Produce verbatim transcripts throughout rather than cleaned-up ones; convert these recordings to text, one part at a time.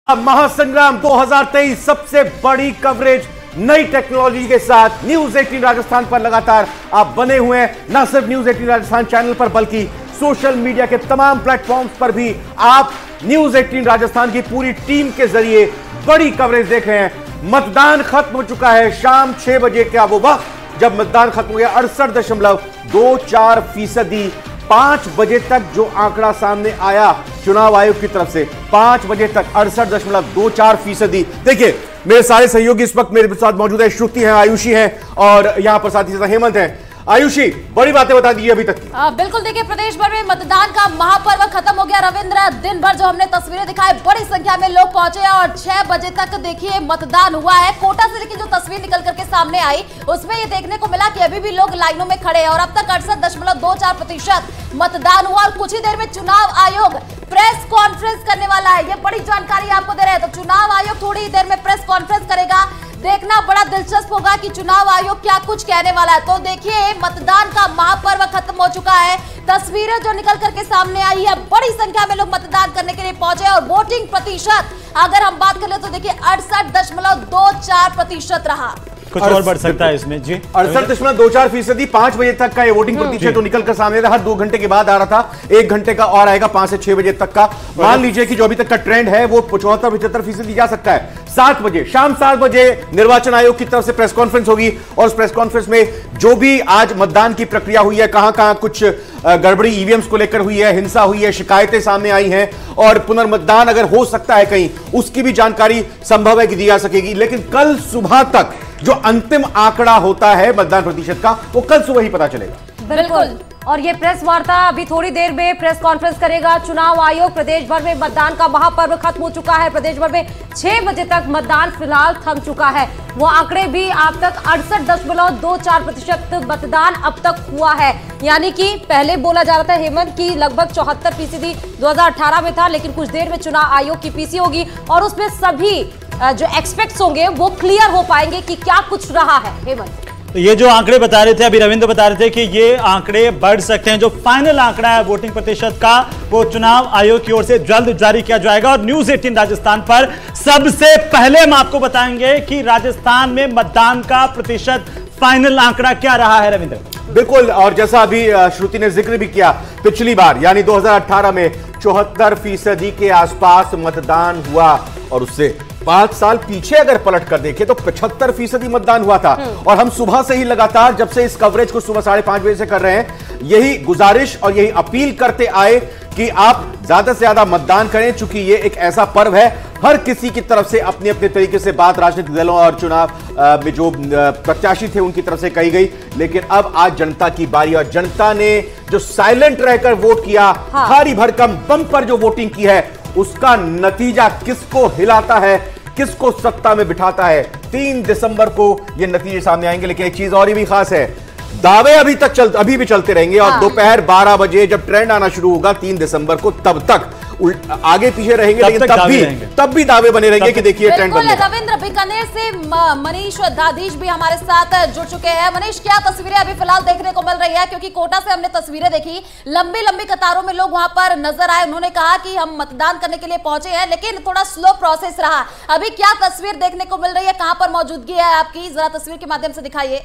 महासंग्राम दो हज़ार तेईस सबसे बड़ी कवरेज नई टेक्नोलॉजी के साथ न्यूज अठारह राजस्थान पर लगातार आप बने हुए हैं। न सिर्फ न्यूज अठारह राजस्थान चैनल पर बल्कि सोशल मीडिया के तमाम प्लेटफॉर्म्स पर भी आप न्यूज अठारह राजस्थान की पूरी टीम के जरिए बड़ी कवरेज देख रहे हैं। मतदान खत्म हो चुका है। शाम छह बजे का वो वक्त जब मतदान खत्म हो गया, अड़सठ दशमलव दो चार फीसदी पांच बजे तक जो आंकड़ा सामने आया चुनाव आयोग की तरफ से, पांच बजे तक अड़सठ दशमलव दो चार फीसदी। देखिए मेरे सारे सहयोगी इस वक्त मेरे साथ मौजूद है। श्रुति हैं, आयुषी हैं और यहां पर साथ ही साथ हेमंत हैं। आयुषी, बड़ी बातें बता दीजिए अभी तक। आ, बिल्कुल, देखिए प्रदेश भर में मतदान का महापर्व खत्म हो गया। रविंद्र, दिन भर जो हमने तस्वीरें दिखाई, बड़ी संख्या में लोग पहुंचे और छह बजे तक देखिए मतदान हुआ है। कोटा से लेकिन जो तस्वीर निकल करके सामने आई उसमें ये देखने को मिला कि अभी भी लोग लाइनों में खड़े हैं और अब तक अड़सठ दशमलव दो चार प्रतिशत मतदान हुआ और कुछ ही देर में चुनाव आयोग प्रेस कॉन्फ्रेंस करने वाला है। ये बड़ी जानकारी आपको दे रहे हैं। तो चुनाव आयोग थोड़ी ही देर में प्रेस कॉन्फ्रेंस करेगा। देखना बड़ा दिलचस्प होगा कि चुनाव आयोग क्या कुछ कहने वाला है। तो देखिए मतदान का महापर्व खत्म हो चुका है। तस्वीरें जो निकल करके सामने आई है, बड़ी संख्या में लोग मतदान करने के लिए पहुंचे और वोटिंग प्रतिशत अगर हम बात करें तो देखिए अड़सठ दशमलव दो चार प्रतिशत रहा। कुछ और बढ़ सकता है इसमें जी। अड़सठ दशमलव दो चार फीसदी पांच बजे तक का ये वोटिंग प्रतिशत तो निकल कर सामने था। हर दो घंटे के बाद आ रहा था, एक घंटे का और आएगा पांच से छह बजे तक का। मान लीजिए कि जो अभी तक का ट्रेंड है वो पचहत्तर पचहत्तर फीसदी जा सकता है। सात बजे शाम सात बजे निर्वाचन आयोग की तरफ से प्रेस कॉन्फ्रेंस होगी और उस प्रेस कॉन्फ्रेंस में जो भी आज मतदान की प्रक्रिया हुई है, कहां कहां कुछ गड़बड़ी ईवीएम्स को लेकर हुई है, हिंसा हुई है, शिकायतें सामने आई हैं और पुनर्मतदान अगर हो सकता है कहीं, उसकी भी जानकारी संभव है कि दी जा सकेगी। लेकिन कल सुबह तक जो अंतिम आंकड़ा होता है मतदान प्रतिशत का, वो कल सुबह ही पता चलेगा। बिल्कुल, और ये प्रेस वार्ता अभी थोड़ी देर में प्रेस कॉन्फ्रेंस करेगा चुनाव आयोग। प्रदेश भर में मतदान का महापर्व खत्म हो चुका है। प्रदेश भर में छह बजे तक मतदान फिलहाल थम चुका है। वो आंकड़े भी अब तक अड़सठ दशमलव दो चार प्रतिशत मतदान अब तक हुआ है। यानी कि पहले बोला जा रहा था हेमंत की लगभग चौहत्तर फीसदी दो हजार अठारह में था, लेकिन कुछ देर में चुनाव आयोग की पीसी होगी और उसमें सभी जो एक्सपेक्ट्स होंगे वो क्लियर हो पाएंगे कि क्या कुछ रहा है। हेमंत, तो ये जो आंकड़े बता रहे थे अभी रविंद्र बता रहे थे कि ये आंकड़े बढ़ सकते हैं। जो फाइनल आंकड़ा है वोटिंग प्रतिशत का वो चुनाव आयोग की ओर से जल्द जारी किया जाएगा और न्यूज अठारह राजस्थान पर सबसे पहले हम आपको बताएंगे कि राजस्थान में मतदान का प्रतिशत फाइनल आंकड़ा क्या रहा है। रविंद्र, बिल्कुल, और जैसा अभी श्रुति ने जिक्र भी किया, पिछली बार यानी दो हज़ार अठारह में चौहत्तर फीसदी के आसपास मतदान हुआ और उससे पांच साल पीछे अगर पलट कर देखें तो पचहत्तर फीसदी मतदान हुआ था। और हम सुबह से ही लगातार जब से इस कवरेज को सुबह साढ़े पांच बजे से कर रहे हैं, यही गुजारिश और यही अपील करते आए कि आप ज्यादा से ज्यादा मतदान करें, चूंकि ये एक ऐसा पर्व है। हर किसी की तरफ से अपने अपने तरीके से बात राजनीतिक दलों और चुनाव में जो प्रत्याशी थे उनकी तरफ से कही गई, लेकिन अब आज जनता की बारी और जनता ने जो साइलेंट रहकर वोट किया, भारी भरकम बम पर जो वोटिंग की है, उसका नतीजा किसको हिलाता है, किसको सत्ता में बिठाता है, तीन दिसंबर को ये नतीजे सामने आएंगे। लेकिन एक चीज और भी खास है, दावे अभी तक चल अभी भी चलते रहेंगे और हाँ। दोपहर बारह बजे जब ट्रेंड आना शुरू होगा तीन दिसंबर को, तब तक आगे पीछे रहेंगे, लेकिन तब भी तब भी दावे बने रहेंगे कि देखिए ट्रेंड बन गया। रविंद्र, बीकानेर से मनीष दाधीश भी हमारे साथ जुड़ चुके हैं। मनीष, क्या तस्वीरें अभी फिलहाल देखने को मिल रही है? क्योंकि कोटा से हमने तस्वीरें देखी, लंबी लंबी कतारों में लोग वहां पर नजर आए। उन्होंने कहा कि हम मतदान करने के लिए पहुंचे हैं, लेकिन थोड़ा स्लो प्रोसेस रहा। अभी क्या तस्वीर देखने को मिल रही है? कहां पर मौजूदगी है आपकी? जरा तस्वीर के माध्यम से दिखाइए।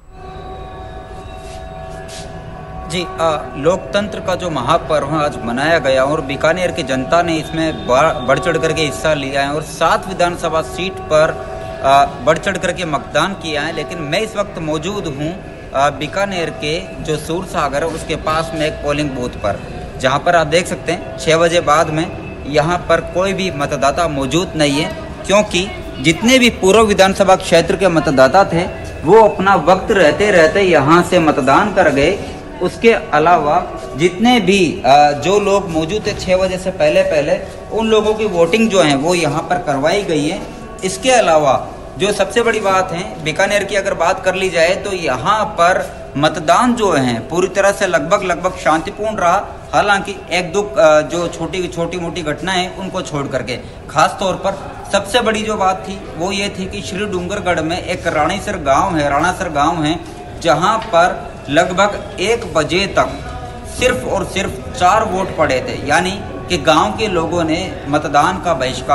जी, आ, लोकतंत्र का जो महापर्व आज मनाया गया और बीकानेर की जनता ने इसमें बढ़ चढ़ करके हिस्सा लिया है और सात विधानसभा सीट पर बढ़ चढ़ करके मतदान किया है। लेकिन मैं इस वक्त मौजूद हूँ बीकानेर के जो सूर सागर है उसके पास में एक पोलिंग बूथ पर, जहाँ पर आप देख सकते हैं छः बजे बाद में यहाँ पर कोई भी मतदाता मौजूद नहीं है, क्योंकि जितने भी पूर्व विधानसभा क्षेत्र के मतदाता थे वो अपना वक्त रहते रहते यहाँ से मतदान कर गए। उसके अलावा जितने भी जो लोग मौजूद थे छः बजे से पहले पहले, उन लोगों की वोटिंग जो है वो यहाँ पर करवाई गई है। इसके अलावा जो सबसे बड़ी बात है, बीकानेर की अगर बात कर ली जाए तो यहाँ पर मतदान जो है पूरी तरह से लगभग लगभग शांतिपूर्ण रहा। हालांकि एक दो जो छोटी छोटी मोटी घटनाएं उनको छोड़ करके, खास तौर पर सबसे बड़ी जो बात थी वो ये थी कि श्री डूंगरगढ़ में एक राणीसर गांव है राणासर गांव है जहां पर लगभग एक बजे तक सिर्फ और सिर्फ चार वोट पड़े थे, यानी कि गांव के लोगों ने मतदान का बहिष्कार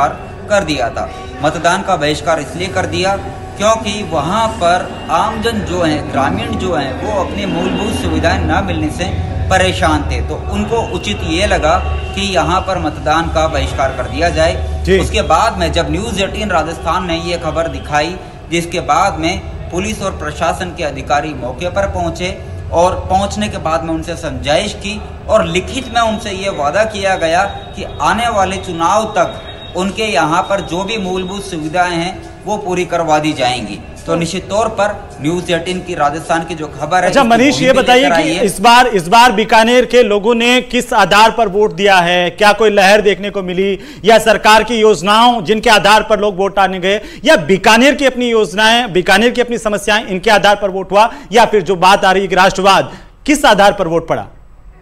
कर दिया था। मतदान का बहिष्कार इसलिए कर दिया क्योंकि वहाँ पर आमजन जो हैं, ग्रामीण जो हैं, वो अपनी मूलभूत सुविधाएं न मिलने से परेशान थे। तो उनको उचित ये लगा कि यहाँ पर मतदान का बहिष्कार कर दिया जाए। उसके बाद में जब न्यूज़ एटीन राजस्थान ने ये खबर दिखाई, जिसके बाद में पुलिस और प्रशासन के अधिकारी मौके पर पहुंचे और पहुंचने के बाद में उनसे समझाइश की और लिखित में उनसे ये वादा किया गया कि आने वाले चुनाव तक उनके यहाँ पर जो भी मूलभूत सुविधाएं हैं वो पूरी करवा दी जाएंगी। तो निश्चित तौर पर न्यूज़ एटीन की राजस्थान की जो खबर है। अच्छा मनीष, ये बताइए कि इस बार इस बार बीकानेर के लोगों ने किस आधार पर वोट दिया है? क्या कोई लहर देखने को मिली, या सरकार की योजनाओं जिनके आधार पर लोग वोट डालने गए, या बीकानेर की अपनी योजनाएं, बीकानेर की अपनी समस्याएं, इनके आधार पर वोट हुआ, या फिर जो बात आ रही है राष्ट्रवाद, किस आधार पर वोट पड़ा?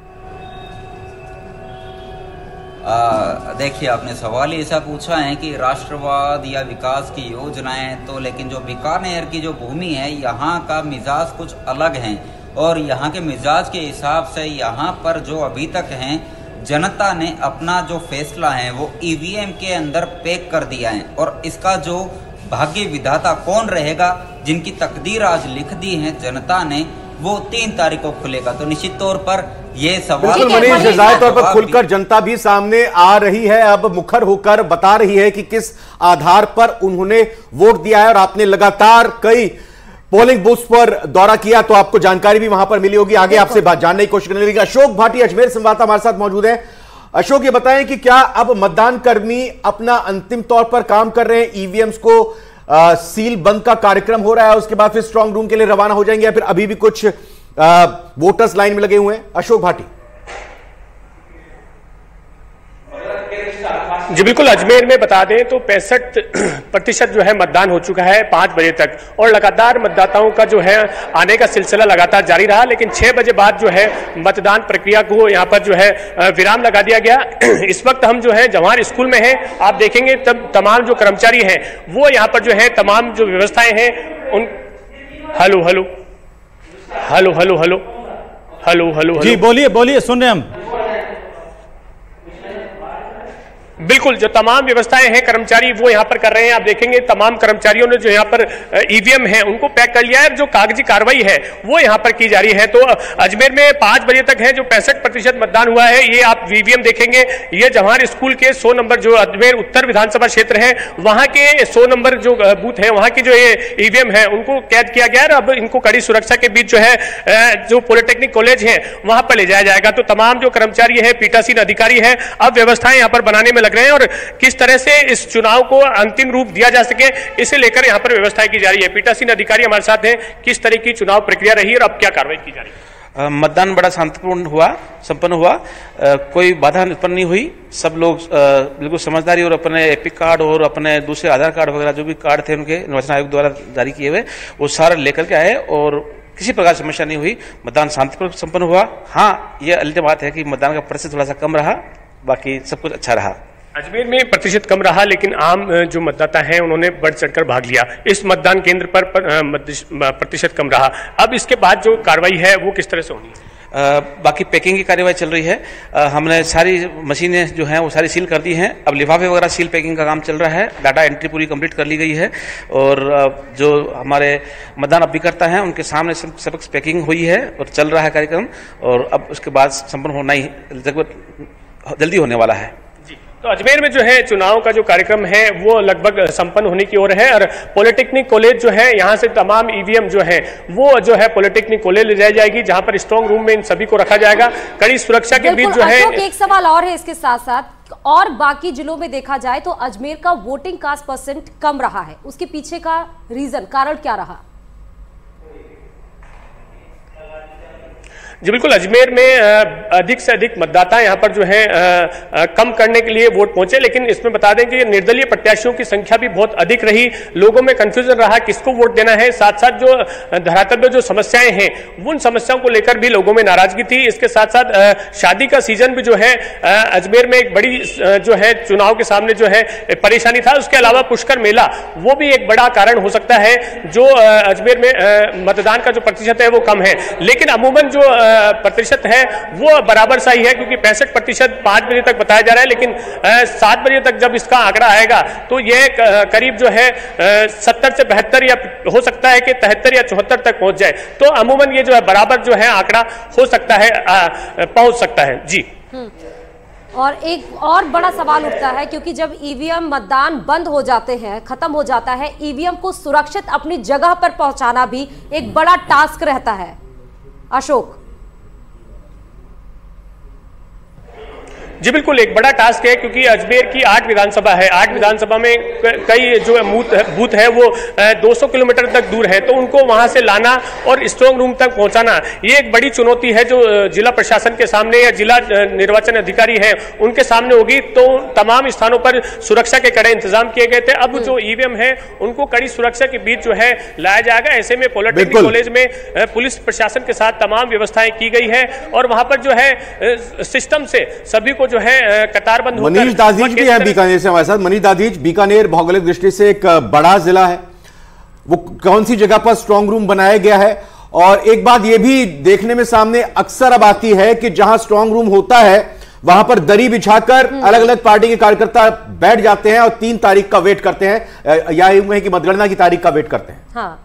देखिए, आपने सवाल ही ऐसा पूछा है कि राष्ट्रवाद या विकास की योजनाएं, तो लेकिन जो बीकानेर की जो भूमि है यहाँ का मिजाज कुछ अलग है और यहाँ के मिजाज के हिसाब से यहाँ पर जो अभी तक हैं, जनता ने अपना जो फैसला है वो ईवीएम के अंदर पैक कर दिया है और इसका जो भाग्य विधाता कौन रहेगा, जिनकी तकदीर आज लिख दी है जनता ने, वो तीन तारीख को खुलेगा। तो निश्चित तौर पर ये सवाल मनीष, जाहिर तौर पर खुलकर जनता भी सामने आ रही है, अब मुखर होकर बता रही है कि किस आधार पर उन्होंने वोट दिया है। और आपने लगातार कई पोलिंग बूथ पर दौरा किया तो आपको जानकारी भी वहां पर मिली होगी, आगे आपसे बात जानने की कोशिश करने लगी। अशोक भाटी अजमेर संवाददाता हमारे साथ मौजूद है। अशोक, ये बताएं कि क्या अब मतदान कर्मी अपना अंतिम तौर पर काम कर रहे हैं, ईवीएम्स को आ, सील बंद का कार्यक्रम हो रहा है, उसके बाद फिर स्ट्रांग रूम के लिए रवाना हो जाएंगे, या फिर अभी भी कुछ आ, वोटर्स लाइन में लगे हुए हैं? अशोक भाटी। जी बिल्कुल, अजमेर में बता दें तो पैंसठ प्रतिशत जो है मतदान हो चुका है पाँच बजे तक, और लगातार मतदाताओं का जो है आने का सिलसिला लगातार जारी रहा। लेकिन छह बजे बाद जो है मतदान प्रक्रिया को यहाँ पर जो है विराम लगा दिया गया। इस वक्त हम जो है जवाहर स्कूल में हैं, आप देखेंगे तब तमाम जो कर्मचारी हैं वो यहाँ पर जो है तमाम जो व्यवस्थाएं हैं उन hello hello hello hello hello hello hello जी बोलिए बोलिए, सुन रहे हम। बिल्कुल, जो तमाम व्यवस्थाएं हैं कर्मचारी वो यहाँ पर कर रहे हैं। आप देखेंगे तमाम कर्मचारियों ने जो यहाँ पर ईवीएम है उनको पैक कर लिया है, जो कागजी कार्रवाई है वो यहाँ पर की जा रही है। तो अजमेर में पांच बजे तक है जो पैंसठ प्रतिशत मतदान हुआ है। ये आप ईवीएम देखेंगे, ये जवाहर स्कूल के सौ नंबर जो अजमेर उत्तर विधानसभा क्षेत्र है वहां के सौ नंबर जो बूथ है वहां की जो ये ईवीएम है उनको कैद किया गया है। अब इनको कड़ी सुरक्षा के बीच जो है जो पॉलिटेक्निक कॉलेज है वहां पर ले जाया जाएगा। तो तमाम जो कर्मचारी है, पीठासीन अधिकारी है, अब व्यवस्थाएं यहाँ पर बनाने में लग रहे हैं और किस तरह से इस चुनाव को अंतिम रूप दिया जा सके इसे लेकर यहां पर व्यवस्थाएं की जा रही है। पीठासीन अधिकारी हमारे साथ हैं, किस तरह की चुनाव प्रक्रिया रही और अब क्या कार्रवाई की जा रही है? मतदान बड़ा शांतिपूर्ण हुआ, संपन्न हुआ, आ, कोई बाधा उत्पन्न नहीं हुई। सब लोग बिल्कुल समझदारी और अपने एपिक कार्ड और अपने दूसरे आधार कार्ड वगैरह जो भी कार्ड थे उनके निर्वाचन आयोग द्वारा जारी किए हुए वो सारे लेकर के आए और किसी प्रकार की समस्या नहीं हुई। मतदान शांतिपूर्ण संपन्न हुआ। हाँ, यह अलग बात है कि मतदान का प्रतिशत थोड़ा सा कम रहा, बाकी सब कुछ अच्छा रहा। अजमेर में प्रतिशत कम रहा लेकिन आम जो मतदाता हैं उन्होंने बढ़ चढ़कर भाग लिया। इस मतदान केंद्र पर प्रतिशत कम रहा। अब इसके बाद जो कार्रवाई है वो किस तरह से होनी है? आ, बाकी पैकिंग की कार्यवाही चल रही है। आ, हमने सारी मशीनें जो हैं वो सारी सील कर दी हैं। अब लिफाफे वगैरह सील पैकिंग का काम चल रहा है। डाटा एंट्री पूरी कंप्लीट कर ली गई है और आ, जो हमारे मतदान अभिकर्ता हैं उनके सामने सब सब पैकिंग हुई है और चल रहा है कार्यक्रम, और अब उसके बाद संपन्न होना ही जल्दी होने वाला है। तो अजमेर में जो है चुनाव का जो कार्यक्रम है वो लगभग संपन्न होने की ओर है और पॉलिटेक्निक कॉलेज जो है यहाँ से तमाम ईवीएम जो है वो जो है पॉलिटेक्निक कॉलेज ले जाई जाएगी, जहाँ पर स्ट्रांग रूम में इन सभी को रखा जाएगा कड़ी सुरक्षा के बीच जो है। एक सवाल और है इसके साथ साथ, और बाकी जिलों में देखा जाए तो अजमेर का वोटिंग कास्ट परसेंट कम रहा है, उसके पीछे का रीजन, कारण क्या रहा? जी बिल्कुल, अजमेर में अधिक से अधिक मतदाता यहाँ पर जो है कम करने के लिए वोट पहुंचे, लेकिन इसमें बता दें कि निर्दलीय प्रत्याशियों की संख्या भी बहुत अधिक रही। लोगों में कंफ्यूजन रहा किसको वोट देना है। साथ साथ जो धरातल में जो समस्याएं हैं उन समस्याओं को लेकर भी लोगों में नाराजगी थी। इसके साथ साथ शादी का सीजन भी जो है अजमेर में एक बड़ी जो है चुनाव के सामने जो है परेशानी था। उसके अलावा पुष्कर मेला वो भी एक बड़ा कारण हो सकता है जो अजमेर में मतदान का जो प्रतिशत है वो कम है। लेकिन अमूमन जो प्रतिशत है वो बराबर सा ही है, क्योंकि पैंसठ प्रतिशत पांच बजे तक बताया जा रहा है, लेकिन सात बजे तक जब इसका आंकड़ा आएगा तो ये करीब जो है सत्तर से बहत्तर या हो सकता है कि तिहत्तर या चौहत्तर तक पहुंच जाए। तो अमूमन ये जो है बराबर जो है आंकड़ा हो सकता है, पहुंच सकता है। जी। और एक और बड़ा सवाल उठता है, क्योंकि जब ईवीएम मतदान बंद हो जाते हैं, खत्म हो जाता है, ईवीएम को सुरक्षित अपनी जगह पर पहुंचाना भी एक बड़ा टास्क रहता है। अशोक। जी बिल्कुल, एक बड़ा टास्क है, क्योंकि अजमेर की आठ विधानसभा है, आठ विधानसभा में कई जो बूथ है वो दो सौ किलोमीटर तक दूर है, तो उनको वहां से लाना और स्ट्रांग रूम तक पहुंचाना ये एक बड़ी चुनौती है जो जिला प्रशासन के सामने या जिला निर्वाचन अधिकारी है उनके सामने होगी। तो तमाम स्थानों पर सुरक्षा के कड़े इंतजाम किए गए थे। अब जो ईवीएम है उनको कड़ी सुरक्षा के बीच जो है लाया जाएगा। ऐसे में पॉलिटेक्निक कॉलेज में पुलिस प्रशासन के साथ तमाम व्यवस्थाएं की गई है और वहां पर जो है सिस्टम से सभी को जो है कतारबंद होकर। मनीष दाधीच भी है बीकानेर से हमारे साथ। मनीष दाधीच, बीकानेर भौगोलिक दृष्टि से एक बड़ा जिला है, वो कौन सी जगह पर स्ट्रांग रूम बनाया गया है? और एक बात यह भी देखने में सामने अक्सर अब आती है कि जहां स्ट्रांग रूम होता है वहां पर दरी बिछाकर अलग अलग पार्टी के कार्यकर्ता बैठ जाते हैं और तीन तारीख का वेट करते हैं, या यूं है कि मतगणना की तारीख का वेट करते हैं। हाँ।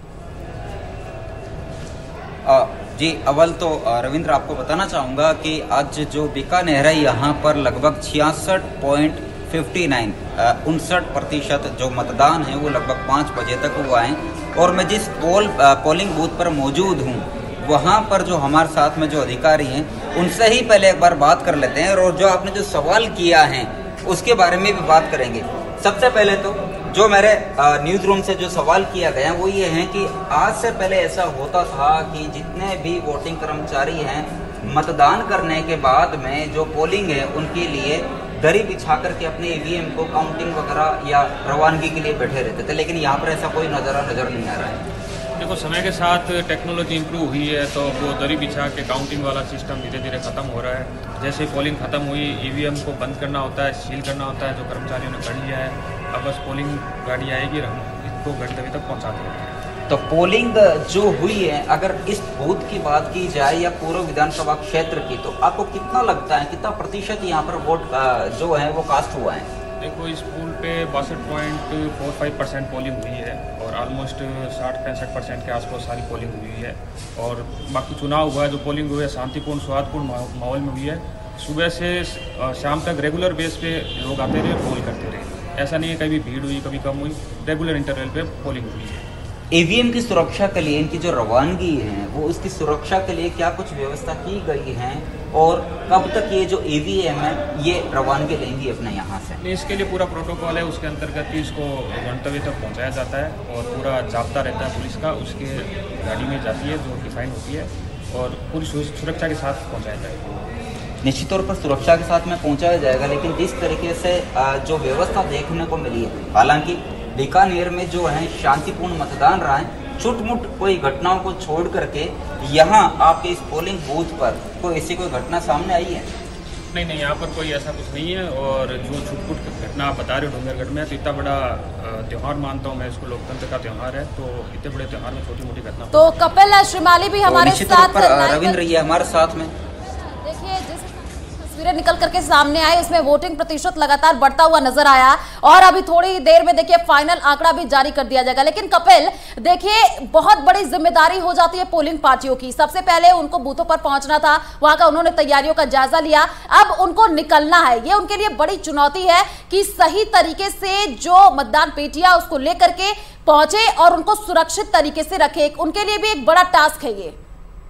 आ, जी अव्वल तो रविंद्र आपको बताना चाहूंगा कि आज जो बीकानेर है यहाँ पर लगभग छियासठ पॉइंट फिफ्टी नाइन उनसठ प्रतिशत जो मतदान है वो लगभग पाँच बजे तक हुआ है। और मैं जिस पोल पोलिंग बूथ पर मौजूद हूँ वहाँ पर जो हमारे साथ में जो अधिकारी हैं उनसे ही पहले एक बार बात कर लेते हैं और जो आपने जो सवाल किया है उसके बारे में भी बात करेंगे। सबसे पहले तो जो मेरे न्यूज रूम से जो सवाल किया गया वो ये है कि आज से पहले ऐसा होता था कि जितने भी वोटिंग कर्मचारी हैं मतदान करने के बाद में जो पोलिंग है उनके लिए दरी बिछा करके अपने ईवीएम को काउंटिंग वगैरह या रवानगी के लिए बैठे रहते थे, लेकिन यहाँ पर ऐसा कोई नज़ारा नजर नहीं आ रहा है। देखो, समय के साथ टेक्नोलॉजी इंप्रूव हुई है तो वो दरी बिछा के काउंटिंग वाला सिस्टम धीरे धीरे खत्म हो रहा है। जैसे ही पोलिंग खत्म हुई ईवीएम को बंद करना होता है, सील करना होता है, जो कर्मचारियों ने कर लिया है। अब बस पोलिंग गाड़ी आएगी, हम इसको गंतव्य तक पहुँचा देंगे। तो पोलिंग जो हुई है, अगर इस बूथ की बात की जाए या पूर्व विधानसभा क्षेत्र की, तो आपको कितना लगता है, कितना प्रतिशत यहाँ पर वोट जो है वो कास्ट हुआ है? देखो, इस पुल पे बासठ point four five percent polling हुई है और ऑलमोस्ट साठ पैंसठ परसेंट के आसपास सारी पोलिंग हुई है। और बाकी चुनाव हुआ है, जो पोलिंग हुई है शांतिपूर्ण सौहार्दपूर्ण माहौल में हुई है। सुबह से शाम तक रेगुलर बेस पे लोग आते रहे, पोल करते रहे। ऐसा नहीं है कभी भीड़ हुई कभी कम हुई, रेगुलर इंटरवल पे पोलिंग हुई है। ईवीएम की सुरक्षा के लिए, इनकी जो रवानगी है वो उसकी सुरक्षा के लिए क्या कुछ व्यवस्था की गई है और कब तक ये जो ईवीएम है ये रवानगी लेंगी अपने यहाँ से? इसके लिए पूरा प्रोटोकॉल है, उसके अंतर्गत ही इसको गंतव्य तक पहुँचाया जाता है और पूरा जाब्ता रहता है पुलिस का, उसके गाड़ी में जाती है जो डिफाइन होती है और पूरी सुरक्षा के साथ पहुँचाया जाएगा। निश्चित तौर पर सुरक्षा के साथ में पहुँचाया जाएगा, लेकिन जिस तरीके से जो व्यवस्था देखने को मिली है, हालांकि बीकानेर में जो है शांतिपूर्ण मतदान रहा है, छुटमुट कोई घटनाओं को छोड़ करके यहाँ आपके इस पोलिंग बूथ पर कोई ऐसी कोई घटना सामने आई है? नहीं नहीं, यहाँ पर कोई ऐसा कुछ नहीं है। और जो छुटपुट घटना आप बता रहे हो डोंगरगढ़ में, तो इतना बड़ा त्यौहार मानता हूँ मैं इसको, लोकतंत्र का त्यौहार है, तो इतने बड़े त्यौहार में छोटी मोटी घटना। तो कपिल श्रीमाली भी हमारे साथ, रविंद्र ये हमारे साथ में। देखिए, जिस तस्वीरें निकल करके सामने आई उसमें वोटिंग प्रतिशत लगातार बढ़ता हुआ नजर आया और अभी थोड़ी देर में देखिए फाइनल आंकड़ा भी जारी कर दिया जाएगा। लेकिन कपिल देखिए, बहुत बड़ी जिम्मेदारी हो जाती है पोलिंग पार्टियों की। सबसे पहले उनको बूथों पर पहुंचना था, वहां का उन्होंने तैयारियों का जायजा लिया, अब उनको निकलना है। ये उनके लिए बड़ी चुनौती है कि सही तरीके से जो मतदान पेटियां उसको लेकर के पहुंचे और उनको सुरक्षित तरीके से रखे। उनके लिए भी एक बड़ा टास्क है ये।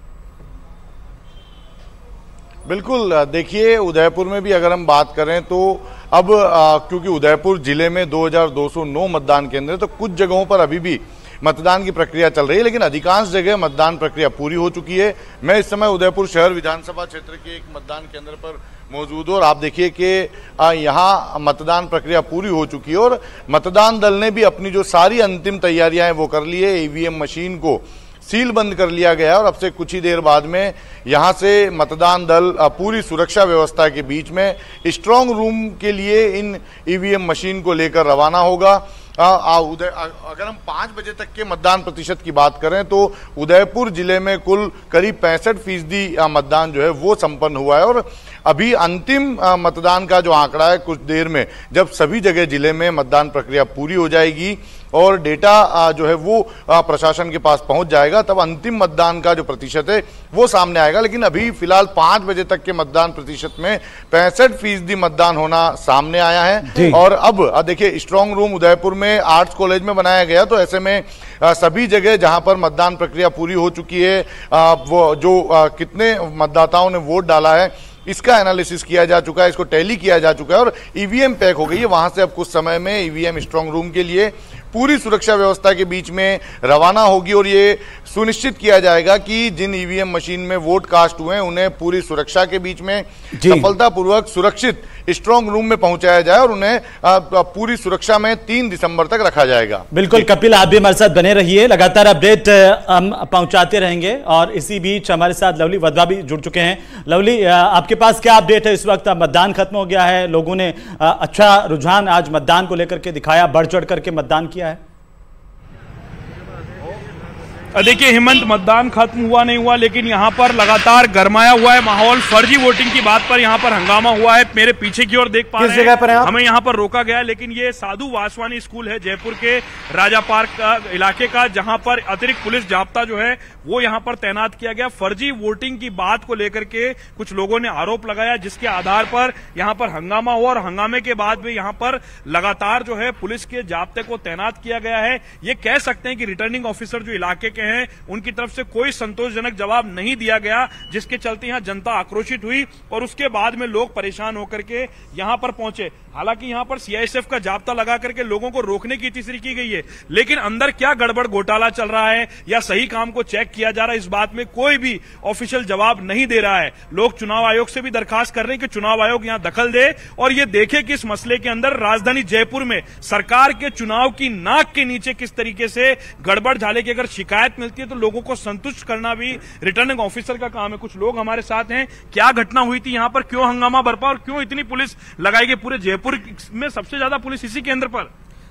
बिल्कुल, देखिए उदयपुर में भी अगर हम बात करें तो अब आ, क्योंकि उदयपुर जिले में दो हज़ार दो सौ नौ मतदान केंद्र है, तो कुछ जगहों पर अभी भी मतदान की प्रक्रिया चल रही है, लेकिन अधिकांश जगह मतदान प्रक्रिया पूरी हो चुकी है। मैं इस समय उदयपुर शहर विधानसभा क्षेत्र के एक मतदान केंद्र पर मौजूद हूँ और आप देखिए कि यहाँ मतदान प्रक्रिया पूरी हो चुकी है और मतदान दल ने भी अपनी जो सारी अंतिम तैयारियां हैं वो कर ली है। ईवीएम मशीन को सील बंद कर लिया गया है और अब से कुछ ही देर बाद में यहां से मतदान दल पूरी सुरक्षा व्यवस्था के बीच में स्ट्रांग रूम के लिए इन ईवीएम मशीन को लेकर रवाना होगा। उदय अगर हम पांच बजे तक के मतदान प्रतिशत की बात करें तो उदयपुर जिले में कुल करीब पैंसठ फीसदी मतदान जो है वो संपन्न हुआ है। और अभी अंतिम मतदान का जो आंकड़ा है, कुछ देर में जब सभी जगह जिले में मतदान प्रक्रिया पूरी हो जाएगी और डेटा जो है वो प्रशासन के पास पहुंच जाएगा, तब अंतिम मतदान का जो प्रतिशत है वो सामने आएगा। लेकिन अभी फिलहाल पांच बजे तक के मतदान प्रतिशत में पैंसठ फीसदी मतदान होना सामने आया है। और अब देखिए, स्ट्रांग रूम उदयपुर में आर्ट्स कॉलेज में बनाया गया, तो ऐसे में सभी जगह जहां पर मतदान प्रक्रिया पूरी हो चुकी है, वो जो कितने मतदाताओं ने वोट डाला है इसका एनालिसिस किया जा चुका है, इसको टैली किया जा चुका है और ईवीएम पैक हो गई है। वहां से अब कुछ समय में ईवीएम स्ट्रांग रूम के लिए पूरी सुरक्षा व्यवस्था के बीच में रवाना होगी और ये सुनिश्चित किया जाएगा कि जिन ईवीएम मशीन में वोट कास्ट हुए हैं उन्हें पूरी सुरक्षा के बीच में सफलतापूर्वक सुरक्षित स्ट्रांग रूम में पहुंचाया जाए और उन्हें पूरी सुरक्षा में तीन दिसंबर तक रखा जाएगा। बिल्कुल कपिल, आप भी हमारे साथ बने रहिए, लगातार अपडेट हम पहुंचाते रहेंगे। और इसी बीच हमारे साथ लवली वधवा भी जुड़ चुके हैं। लवली, आपके पास क्या अपडेट है इस वक्त? मतदान खत्म हो गया है, लोगों ने अच्छा रुझान आज मतदान को लेकर के दिखाया, बढ़ चढ़ करके मतदान किया है। देखिए हेमंत, मतदान खत्म हुआ नहीं हुआ, लेकिन यहाँ पर लगातार गरमाया हुआ है माहौल। फर्जी वोटिंग की बात पर यहाँ पर हंगामा हुआ है। मेरे पीछे की ओर देख पा रहे हैं, जगह पर हमें यहाँ पर रोका गया, लेकिन ये साधु वासवानी स्कूल है जयपुर के राजा पार्क का इलाके का, जहाँ पर अतिरिक्त पुलिस जाब्ता जो है वो यहाँ पर तैनात किया गया। फर्जी वोटिंग की बात को लेकर के कुछ लोगों ने आरोप लगाया, जिसके आधार पर यहाँ पर हंगामा हुआ और हंगामे के बाद भी यहाँ पर लगातार जो है पुलिस के जाब्ते को तैनात किया गया है। ये कह सकते हैं कि रिटर्निंग ऑफिसर जो इलाके के हैं उनकी तरफ से कोई संतोषजनक जवाब नहीं दिया गया, जिसके चलते यहां जनता आक्रोशित हुई और उसके बाद में लोग परेशान होकर के यहां पर पहुंचे। हालांकि यहां पर सीआईएसएफ का जाब्ता लगा करके लोगों को रोकने की तीसरी की गई है, लेकिन अंदर क्या गड़बड़ घोटाला चल रहा है या सही काम को चेक किया जा रहा है, इस बात में कोई भी ऑफिशियल जवाब नहीं दे रहा है। लोग चुनाव आयोग से भी दरखास्त कर रहे हैं कि चुनाव आयोग यहां दखल दे और ये देखे कि इस मसले के अंदर राजधानी जयपुर में सरकार के चुनाव की नाक के नीचे किस तरीके से गड़बड़ झाले की अगर शिकायत मिलती है तो लोगों को संतुष्ट करना भी रिटर्निंग ऑफिसर का काम है। कुछ लोग हमारे साथ हैं, क्या घटना हुई थी यहां पर, क्यों हंगामा बरपा और क्यों इतनी पुलिस लगाई गई? पूरे जयपुर में सबसे ज्यादा पुलिस इसी केंद्र पर।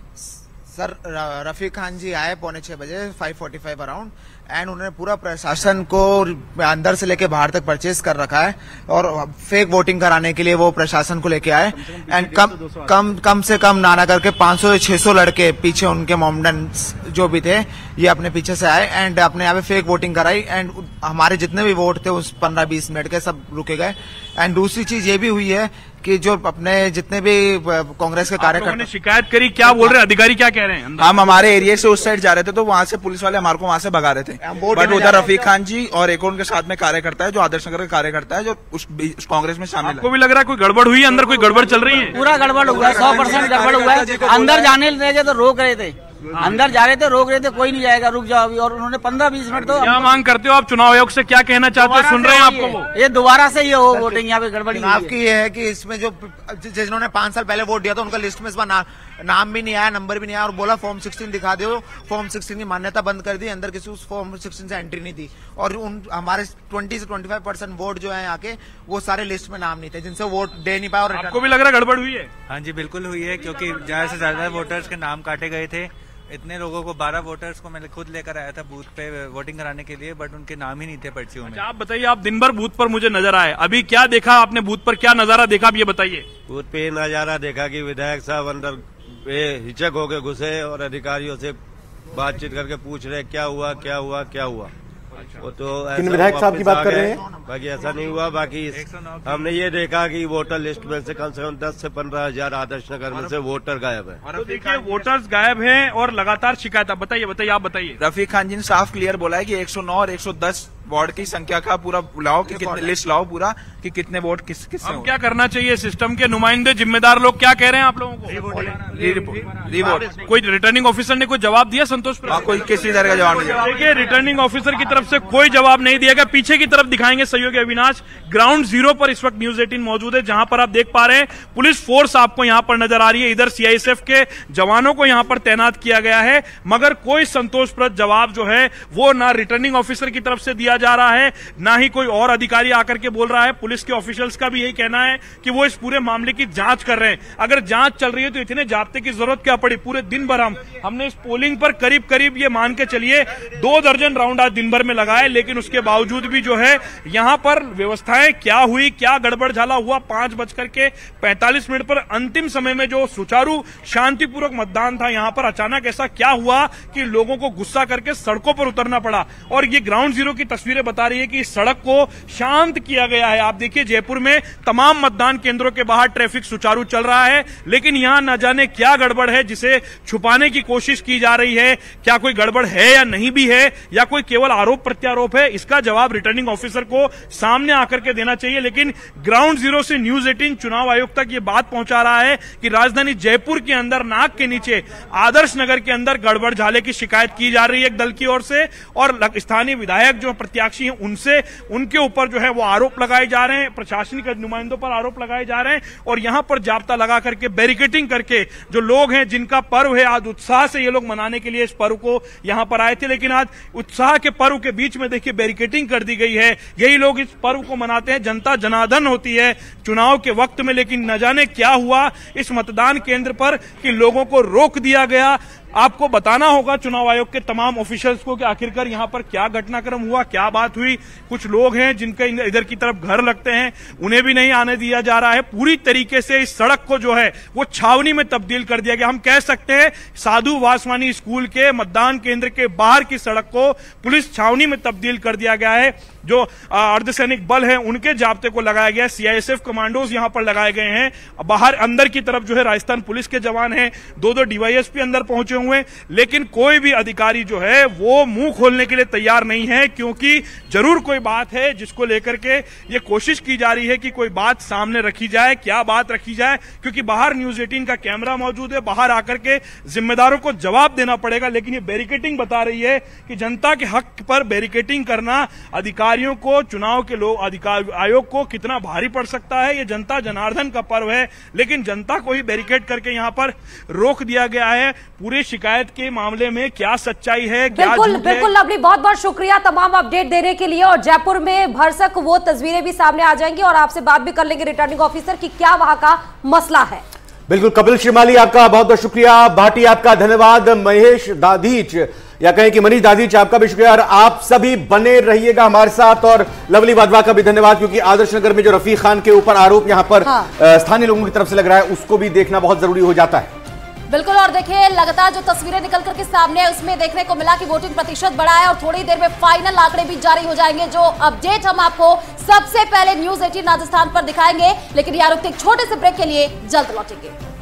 सर, रफीक खान जी आए पौने छह बजे, five forty five around, and उन्होंने पूरा प्रशासन को अंदर से लेके बाहर तक परचेज कर रखा है और फेक वोटिंग कराने के लिए वो प्रशासन को लेके आए। एंड कम कम कम से कम नाना करके पाँच सौ छह सौ लड़के पीछे उनके मोमडेंट्स जो भी थे ये अपने पीछे से आए एंड अपने यहाँ पे फेक वोटिंग कराई एंड हमारे जितने भी वोट थे उस पंद्रह बीस मिनट के सब रुके गए। एंड दूसरी चीज ये भी हुई है कि जो अपने जितने भी कांग्रेस के कार्यकर्ता शिकायत करी, क्या बोल रहे हैं अधिकारी, क्या कह रहे हैं? हम हमारे एरिया से उस साइड जा रहे थे तो वहां से पुलिस वाले हमारे को वहां से भगा रहे थे, बट उधर रफीक खान जी और एक उनके साथ में कार्यकर्ता है जो आदर्श नगर का कार्यकर्ता है जो उस कांग्रेस में शामिल है। आपको भी लग रहा है कोई गड़बड़ हुई है, अंदर कोई गड़बड़ चल रही है? पूरा गड़बड़ हुआ है, सौ परसेंट गड़बड़ हुआ है। अंदर जाने रहे तो रोक रहे थे, अंदर जा रहे थे रोक रहे थे, कोई नहीं जाएगा रुक जाओ अभी, और उन्होंने पंद्रह बीस मिनट तो। क्या मांग करते हो आप चुनाव आयोग से, क्या कहना चाहते हो? सुन रहे हैं आपको वो ये दोबारा से ये हो वोटिंग यहाँ पे गड़बड़ी आपकी ये है कि इसमें जो जिन्होंने पांच साल पहले वोट दिया था उनका लिस्ट में इस बार ना, नाम भी नहीं आया, नंबर भी नहीं आया और बोला फॉर्म सिक्सटीन दिखा दो। फॉर्म सिक्सटीन की मान्यता बंद कर दी, अंदर किसी उस फॉर्म सिक्सटीन से एंट्री नहीं थी और उन हमारे ट्वेंटी से ट्वेंटी फाइव परसेंट वोट जो है यहाँ के वो सारे लिस्ट में नाम नहीं थे जिनसे वोट दे नहीं पाए। और आपको भी लग रहा है गड़बड़ हुई है? हाँ जी बिल्कुल हुई है, क्योंकि ज्यादा से ज्यादा वोटर्स के नाम काटे गए थे। इतने लोगों को, बारह वोटर्स को मैंने खुद लेकर आया था बूथ पे वोटिंग कराने के लिए, बट उनके नाम ही नहीं थे पर्चियों में। अच्छा, आप बताइए, आप दिन भर बूथ पर मुझे नजर आए, अभी क्या देखा आपने बूथ पर, क्या नजारा देखा आप ये बताइए? बूथ पे नजारा देखा कि विधायक साहब अंदर हिचक होके घुसे और अधिकारियों से बातचीत करके पूछ रहे क्या हुआ क्या हुआ क्या हुआ। वो तो किन विधायक साहब की बात कर रहे हैं? बाकी ऐसा नहीं हुआ। बाकी हमने ये देखा कि वोटर लिस्ट में से कम से कम दस से पंद्रह हजार आदर्श नगर में से वोटर गायब है। तो देखिए वोटर्स गायब हैं और लगातार शिकायत। आप बताइए बताइए आप बताइए। रफीक खान जी ने साफ क्लियर बोला है कि एक सौ नौ और एक सौ दस वार्ड की संख्या का पूरा लाओ कि कितने लिस्ट लाओ पूरा कि कितने वोट किस किस अब क्या करना चाहिए? सिस्टम के नुमाइंदे जिम्मेदार लोग क्या कह रहे हैं आप लोगों को? रिवोट। कोई रिटर्निंग ऑफिसर ने कोई जवाब दिया संतोष? कोई किसी तरह का जवाब नहीं। देखिए रिटर्निंग ऑफिसर की तरफ से कोई जवाब नहीं दिया गया। पीछे की तरफ दिखाएंगे सहयोगी अविनाश, ग्राउंड जीरो पर इस वक्त न्यूज एटीन मौजूद है, जहां पर आप देख पा रहे हैं पुलिस फोर्स आपको यहां पर नजर आ रही है। इधर सीआईएसएफ के जवानों को यहां पर तैनात किया गया है, मगर कोई संतोषप्रद जवाब जो है वो ना रिटर्निंग ऑफिसर की तरफ से दिया किया जा रहा है, ना ही कोई और अधिकारी आकर के बोल रहा है। पुलिस के ऑफिशियल्स का भी यही कहना है कि वो इस पूरे मामले की जांच कर रहे हैं। अगर जांच चल रही है तो इतने जाब्ते की जरूरत क्या पड़ी? पूरे दिन भर हम हमने इस पोलिंग पर करीब करीब ये मान के चलिए दो दर्जन राउंड आज दिन भर में लगाए, लेकिन उसके बावजूद भी जो है यहां पर व्यवस्थाएं क्या हुई, क्या गड़बड़ झाला हुआ। पांच बजकर के पैंतालीस मिनट पर अंतिम समय में जो सुचारू शांतिपूर्वक मतदान था, यहां पर अचानक ऐसा क्या हुआ कि लोगों को गुस्सा करके सड़कों पर उतरना पड़ा। और ये ग्राउंड जीरो की तस्वीरें बता रही है कि इस सड़क को शांत किया गया है। आप देखिए जयपुर में तमाम मतदान केंद्रों के बाहर ट्रैफिक सुचारू चल रहा है, लेकिन यहां न जाने क्या गड़बड़ है जिसे छुपाने की कोशिश की जा रही है। क्या कोई गड़बड़ है या नहीं भी है, या कोई केवल आरोप प्रत्यारोप है, इसका जवाब रिटर्निंग ऑफिसर को सामने आकर के देना चाहिए। लेकिन ग्राउंड जीरो से न्यूज अठारह चुनाव आयोग तक ये बात पहुंचा रहा है कि राजधानी जयपुर के अंदर नाक के नीचे आदर्श नगर के अंदर गड़बड़ झाले की शिकायत की जा रही है एक दल की ओर से, और स्थानीय विधायक जो प्रत्याशी हैं उनसे उनके ऊपर जो है वो आरोप लगाए जा रहे हैं, प्रशासनिक नुमाइंदों पर आरोप लगाए जा रहे हैं। और यहां पर जाब्ता लगा करके बैरिकेटिंग करके जो लोग हैं जिनका पर्व है, आज उत्साह से ये लोग मनाने के लिए इस पर्व को यहां पर आए थे, लेकिन आज उत्साह के पर्व के बीच में देखिए बैरिकेटिंग कर दी गई है। यही लोग इस पर्व को मनाते हैं, जनता जनार्दन होती है चुनाव के वक्त में, लेकिन न जाने क्या हुआ इस मतदान केंद्र पर कि लोगों को रोक दिया गया। आपको बताना होगा चुनाव आयोग के तमाम ऑफिशियल्स को कि आखिरकार यहां पर क्या घटनाक्रम हुआ, क्या बात हुई। कुछ लोग हैं जिनके इधर की तरफ घर लगते हैं, उन्हें भी नहीं आने दिया जा रहा है। पूरी तरीके से इस सड़क को जो है वो छावनी में तब्दील कर दिया गया। हम कह सकते हैं साधु वासवानी स्कूल के मतदान केंद्र के बाहर की सड़क को पुलिस छावनी में तब्दील कर दिया गया है। जो अर्धसैनिक बल है उनके जाब्ते को लगाया गया, सीआईएसएफ कमांडोज यहां पर लगाए गए हैं। बाहर अंदर की तरफ जो है राजस्थान पुलिस के जवान हैं, दो दो डीवाईएसपी अंदर पहुंचे हुए, लेकिन कोई भी अधिकारी जो है वो मुंह खोलने के लिए तैयार नहीं है, क्योंकि जरूर कोई बात है जिसको लेकर के ये कोशिश की जा रही है कि कोई बात सामने रखी जाए। क्या बात रखी जाए? क्योंकि बाहर न्यूज अठारह का कैमरा मौजूद है, बाहर आकर के जिम्मेदारों को जवाब देना पड़ेगा। लेकिन ये बैरिकेटिंग बता रही है कि जनता के हक पर बैरिकेटिंग करना अधिकारियों को, चुनाव के लोग अधिकार आयोग को कितना भारी पड़ सकता है। ये जनता जनार्दन का पर्व है, लेकिन जनता को ही बैरिकेड करके यहां पर रोक दिया गया है। पूरे शिकायत के मामले में क्या सच्चाई है, क्या बिल्कुल झूठ है? बिल्कुल लवली, बहुत बहुत शुक्रिया तमाम अपडेट देने के लिए। और जयपुर में भरसक वो तस्वीरें भी सामने आ जाएंगी और आपसे बात भी कर लेंगे रिटर्निंग ऑफिसर की क्या वहां का मसला है। बिल्कुल कपिल श्रीमाली आपका बहुत बहुत शुक्रिया, भाटी आपका धन्यवाद, महेश दाधीच या कहें कि मनीष दाधीच आपका भी शुक्रिया, और आप सभी बने रहिएगा हमारे साथ। और लवली वाधवा का भी धन्यवाद, क्योंकि आदर्श नगर में जो रफीक खान के ऊपर आरोप यहां पर हाँ। स्थानीय लोगों की तरफ से लग रहा है उसको भी देखना बहुत जरूरी हो जाता है। बिल्कुल, और देखिए लगातार जो तस्वीरें निकल करके सामने है उसमें देखने को मिला कि वोटिंग प्रतिशत बढ़ा है, और थोड़ी देर में फाइनल आंकड़े भी जारी हो जाएंगे। जो अपडेट हम आपको सबसे पहले न्यूज अठारह राजस्थान पर दिखाएंगे, लेकिन यार एक छोटे से ब्रेक के लिए जल्द लौटेंगे।